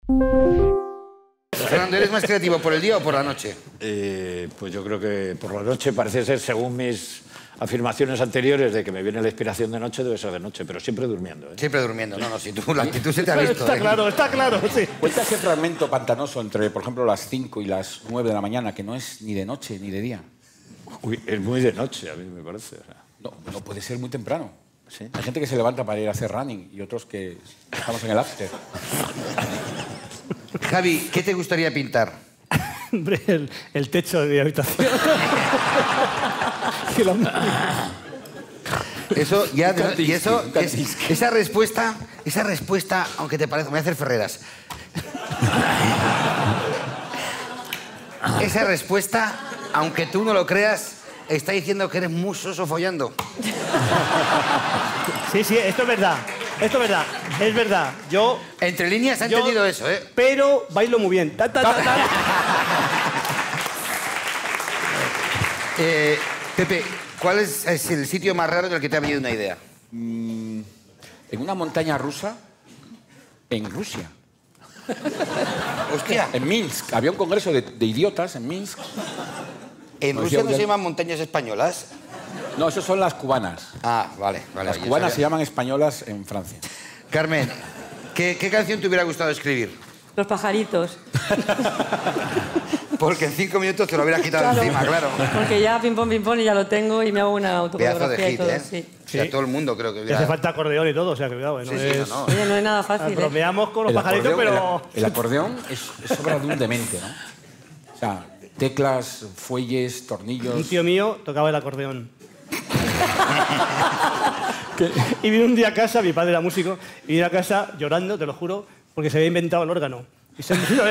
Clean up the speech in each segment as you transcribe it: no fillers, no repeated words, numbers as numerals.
Fernando, ¿eres más creativo por el día o por la noche? Pues yo creo que por la noche parece ser, según mis afirmaciones anteriores, de que me viene la inspiración de noche, debe ser de noche, pero siempre durmiendo. Siempre durmiendo, no, si tú, la actitud se te ha visto. Está claro, sí. Cuenta ese fragmento pantanoso entre, por ejemplo, las 5 y las 9 de la mañana, que no es ni de noche ni de día. Uy, es muy de noche, a mí me parece. O sea. No puede ser muy temprano. ¿Sí? Hay gente que se levanta para ir a hacer running y otros que estamos en el after. Javi, ¿qué te gustaría pintar? Hombre, el techo de mi habitación. Eso ya... Y eso, esa respuesta, aunque te parezca... Me voy a hacer Ferreras. Esa respuesta, aunque tú no lo creas, está diciendo que eres muy soso follando. Sí, esto es verdad. Esto es verdad, es verdad. Yo... Entre líneas ha entendido eso, ¿eh? Pero bailo muy bien. Pepe, ¿cuál es el sitio más raro del que te ha venido una idea? En una montaña rusa, en Rusia. Hostia. En Minsk. Había un congreso de idiotas en Minsk. ¿En Rusia no se llaman montañas españolas? No, esas son las cubanas. Ah, vale. Las cubanas se llaman españolas en Francia. Carmen, ¿qué canción te hubiera gustado escribir? Los pajaritos. Porque en 5 minutos te lo hubieras quitado encima, claro. Porque ya pim pom y ya lo tengo y me hago una Pedazo autobiografía de hit, y todo. ¿eh? Sí. O sea, todo el mundo creo que hubiera... Hace falta acordeón y todo, o sea, cuidado. Sí, no Oye, no es nada fácil, ¿eh? Bromeamos con los pajaritos, pero... El acordeón es obra de un demente, ¿no? O sea, teclas, fuelles, tornillos... Un tío mío tocaba el acordeón. Y vino un día a casa, mi padre era músico, y vino a casa llorando, te lo juro, porque se había inventado el órgano. Y se me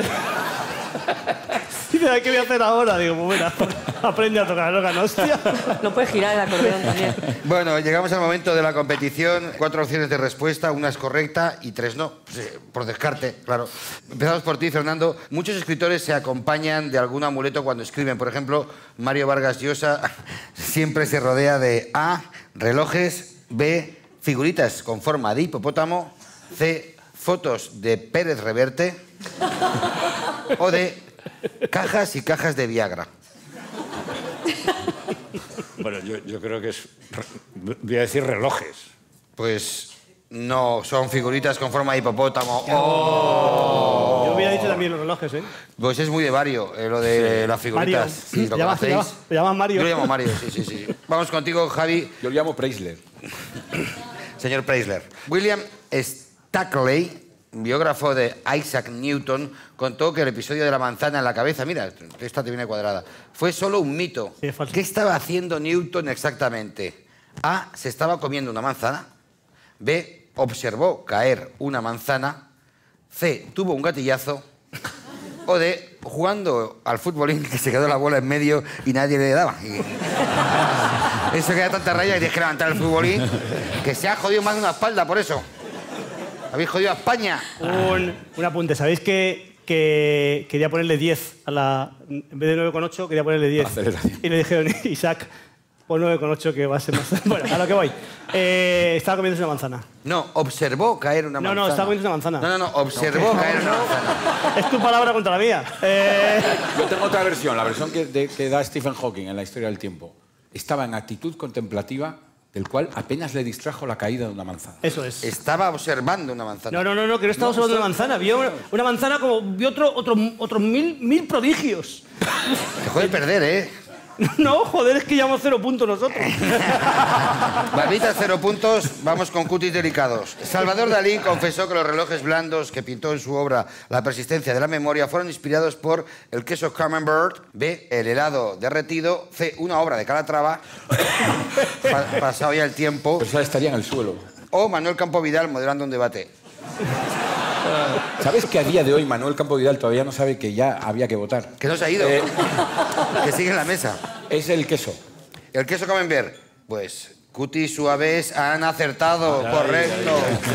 dice, ¿qué voy a hacer ahora? Digo, pues bueno, aprende a tocar el órgano, hostia. No puedes girar el acordeón también. Bueno, llegamos al momento de la competición. 4 opciones de respuesta, una es correcta y 3 no. Por descarte, claro. Empezamos por ti, Fernando. Muchos escritores se acompañan de algún amuleto cuando escriben. Por ejemplo, Mario Vargas Llosa siempre se rodea de A, relojes, B, figuritas con forma de hipopótamo, C, fotos de Pérez Reverte o D, cajas y cajas de Viagra. Bueno, yo creo que es... Voy a decir relojes. Pues no, son figuritas con forma de hipopótamo. ¡Oh! Yo hubiera dicho también los relojes, ¿eh? Pues es muy de Mario, lo de las figuritas. Mario. Sí, ¿lo conocéis? ¿Te llamas Mario? Yo lo llamo Mario, sí. Vamos contigo, Javi. Yo lo llamo Preisler. Señor Preisler. William Stackley, biógrafo de Isaac Newton, contó que el episodio de la manzana en la cabeza, mira, esta te viene cuadrada, fue solo un mito. Sí, es falso. ¿Qué estaba haciendo Newton exactamente? A, se estaba comiendo una manzana. B, observó caer una manzana. C, tuvo un gatillazo. O D, jugando al futbolín, que se quedó la bola en medio y nadie le daba. Eso que da tanta raya que tienes que levantar el futbolín, que se ha jodido más de una espalda por eso. Habéis jodido a España. Un apunte. ¿Sabéis que quería ponerle 10 a la... En vez de 9,8, quería ponerle 10. Aceleración. Y le dijeron, Isaac, pon 9,8 que va a ser más... Bueno, a lo que voy. Estaba comiéndose una manzana. No, observó caer una manzana. No, estaba comiéndose una manzana. No, observó caer una manzana. Es tu palabra contra la mía. Yo tengo otra versión, la versión que da Stephen Hawking en La historia del tiempo. Estaba en actitud contemplativa, del cual apenas le distrajo la caída de una manzana. Eso es. Estaba observando una manzana. No, que no estaba observando una manzana. Vio una manzana como vio otros mil prodigios. Se puede perder, ¿eh? No, joder, es que llevamos 0 puntos nosotros. Barbita, 0 puntos. Vamos con cutis delicados. Salvador Dalí confesó que los relojes blandos que pintó en su obra La persistencia de la memoria fueron inspirados por el queso Camembert, B, el helado derretido, C, una obra de Calatrava, pasado ya el tiempo, Pero esa estaría en el suelo. o Manuel Campo Vidal moderando un debate. ¿Sabes que a día de hoy Manuel Campo Vidal todavía no sabe que ya había que votar? Que no se ha ido. Que sigue en la mesa. Es el queso. El queso Camembert. Pues cutis suaves han acertado. Correcto.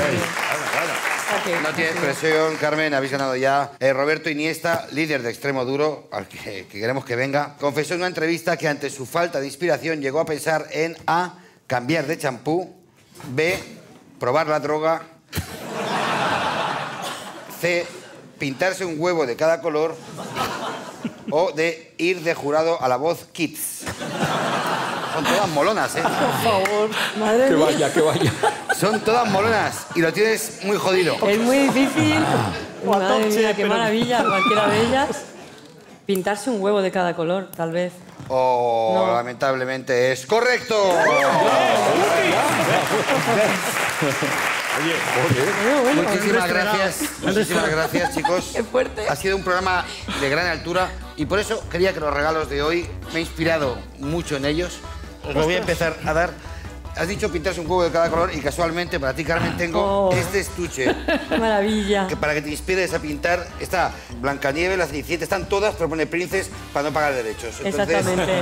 No tienes presión, Carmen, habéis ganado ya. Roberto Iniesta, líder de Extremo Duro, al que queremos que venga, confesó en una entrevista que ante su falta de inspiración llegó a pensar en A, cambiar de champú, B, probar la droga, C, pintarse un huevo de cada color o de ir de jurado a La Voz Kids. Son todas molonas, ¿eh? Por favor, madre Que mía. vaya, que vaya. Son todas molonas y lo tienes muy jodido. Es muy difícil. O a Madre Topche, mía, qué pero- maravilla. Cualquiera de ellas. Pintarse un huevo de cada color, tal vez. O No. lamentablemente es correcto. Bueno, Muchísimas gracias, chicos. Qué fuerte. Ha sido un programa de gran altura y por eso quería que los regalos de hoy me he inspirado mucho en ellos. Os lo voy a empezar a dar. Has dicho pintarse un huevo de cada color y casualmente para ti, Carmen, tengo Oh. este estuche. qué maravilla. Que para que te inspires a pintar, está Blancanieves, las Cenicienta, están todas, pero pone Princes para no pagar derechos. Entonces, Exactamente.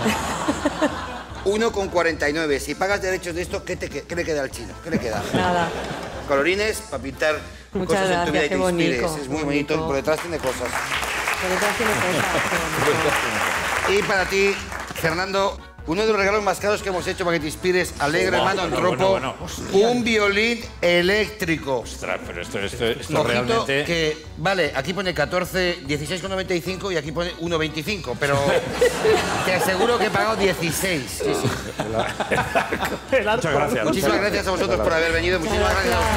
1,49. Si pagas derechos de esto, ¿qué le queda al chino? ¿Qué le queda? Nada. Colorines para pintar Muchas cosas en tu vida y gracias, te qué inspires. bonito, Es muy qué bonito y bonito. por detrás tiene cosas. Por detrás tiene cosas, qué bonito. Y para ti, Fernando, uno de los regalos más caros que hemos hecho para que te inspires, alegre hermano Antropo, bueno. un violín eléctrico. Ostras, pero esto Ojito realmente... que, vale, aquí pone 16,95 y aquí pone 1,25, pero te aseguro que he pagado 16. Sí, sí. El arco. Muchas gracias. Muchísimas gracias a vosotros por haber venido, muchísimas gracias a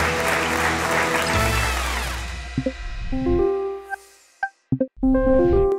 ustedes.